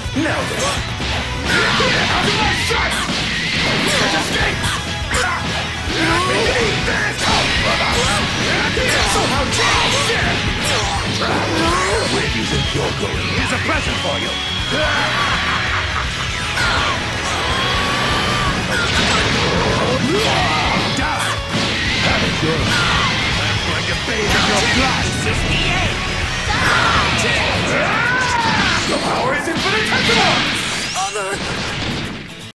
Now then. Out of my sight! Can't escape! So how where do you think you're going? Here's a present for you! Die! Have it your way. I'm going to bathe in your blood! 68! Your power is infinitesimal!